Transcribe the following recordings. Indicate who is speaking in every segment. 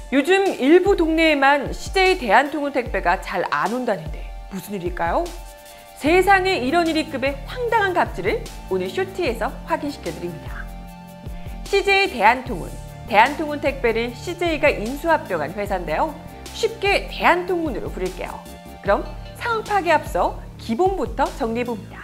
Speaker 1: 요즘 일부 동네에만 CJ 대한통운 택배가 잘 안 온다는데 무슨 일일까요? 세상에 이런 일이 급의 황당한 갑질을 오늘 쇼티에서 확인시켜드립니다. CJ 대한통운, 대한통운 택배를 CJ가 인수합병한 회사인데요. 쉽게 대한통운으로 부를게요. 그럼 상황 파악에 앞서 기본부터 정리해봅니다.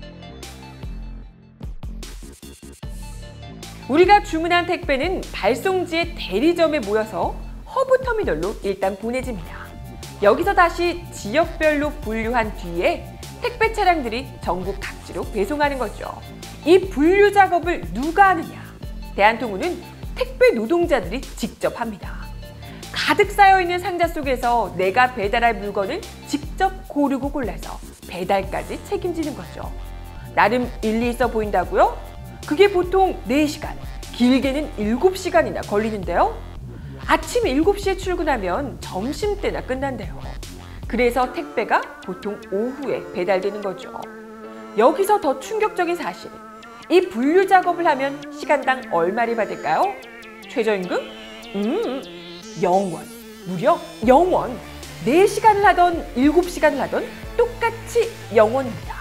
Speaker 1: 우리가 주문한 택배는 발송지의 대리점에 모여서 허브터미널로 일단 보내집니다. 여기서 다시 지역별로 분류한 뒤에 택배 차량들이 전국 각지로 배송하는 거죠. 이 분류 작업을 누가 하느냐? 대한통운은 택배 노동자들이 직접 합니다. 가득 쌓여있는 상자 속에서 내가 배달할 물건을 직접 고르고 골라서 배달까지 책임지는 거죠. 나름 일리 있어 보인다고요? 그게 보통 4시간, 길게는 7시간이나 걸리는데요. 아침 7시에 출근하면 점심때나 끝난대요. 그래서 택배가 보통 오후에 배달되는 거죠. 여기서 더 충격적인 사실, 이 분류 작업을 하면 시간당 얼마를 받을까요? 최저임금? 0원. 무려 0원. 4시간을 하던 7시간을 하던 똑같이 0원입니다.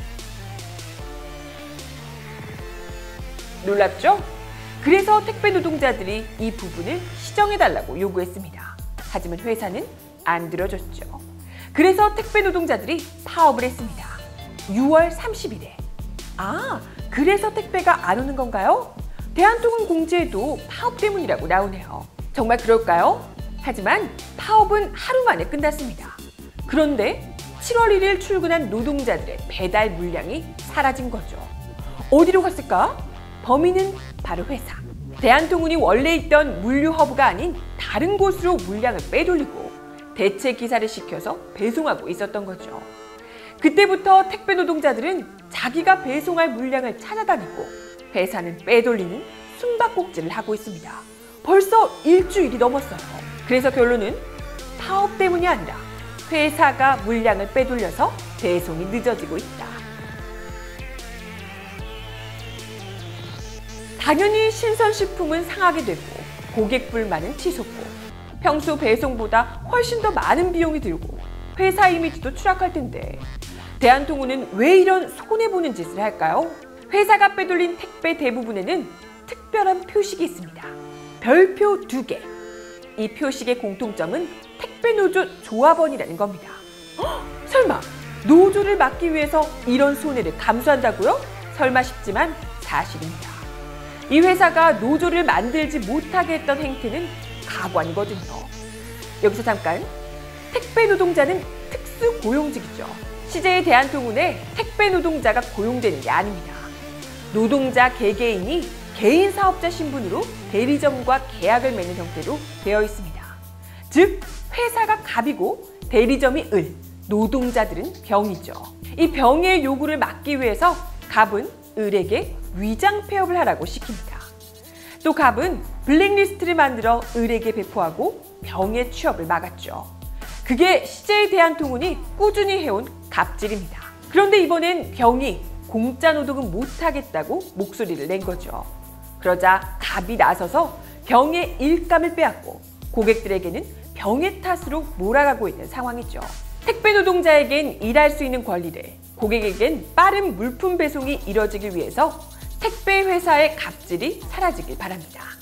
Speaker 1: 놀랍죠? 그래서 택배 노동자들이 이 부분을 시정해달라고 요구했습니다. 하지만 회사는 안 들어줬죠. 그래서 택배 노동자들이 파업을 했습니다. 6월 30일에. 그래서 택배가 안 오는 건가요? 대한통운 공지에도 파업 때문이라고 나오네요. 정말 그럴까요? 하지만 파업은 하루 만에 끝났습니다. 그런데 7월 1일 출근한 노동자들의 배달 물량이 사라진 거죠. 어디로 갔을까? 범인은 바로 회사. 대한통운이 원래 있던 물류 허브가 아닌 다른 곳으로 물량을 빼돌리고 대체 기사를 시켜서 배송하고 있었던 거죠. 그때부터 택배 노동자들은 자기가 배송할 물량을 찾아다니고 회사는 빼돌리는 숨바꼭질을 하고 있습니다. 벌써 일주일이 넘었어요. 그래서 결론은 파업 때문이 아니라 회사가 물량을 빼돌려서 배송이 늦어지고 있다. 당연히 신선식품은 상하게 되고 고객 불만은 치솟고 평소 배송보다 훨씬 더 많은 비용이 들고 회사 이미지도 추락할 텐데 대한통운은 왜 이런 손해보는 짓을 할까요? 회사가 빼돌린 택배 대부분에는 특별한 표식이 있습니다. 별표 2개. 이 표식의 공통점은 택배노조 조합원이라는 겁니다. 설마 노조를 막기 위해서 이런 손해를 감수한다고요? 설마 싶지만 사실입니다. 이 회사가 노조를 만들지 못하게 했던 행태는 가관이거든요. 여기서 잠깐, 택배 노동자는 특수 고용직이죠. CJ 대한통운에 택배 노동자가 고용되는 게 아닙니다. 노동자 개개인이 개인 사업자 신분으로 대리점과 계약을 맺는 형태로 되어 있습니다. 즉, 회사가 갑이고 대리점이 을, 노동자들은 병이죠. 이 병의 요구를 막기 위해서 갑은 을에게 위장 폐업을 하라고 시킵니다. 또 갑은 블랙리스트를 만들어 을에게 배포하고 병의 취업을 막았죠. 그게 CJ 대한통운이 꾸준히 해온 갑질입니다. 그런데 이번엔 병이 공짜 노동은 못하겠다고 목소리를 낸 거죠. 그러자 갑이 나서서 병의 일감을 빼앗고 고객들에게는 병의 탓으로 몰아가고 있는 상황이죠. 택배 노동자에겐 일할 수 있는 권리를, 고객에겐 빠른 물품 배송이 이뤄지기 위해서 택배 회사의 갑질이 사라지길 바랍니다.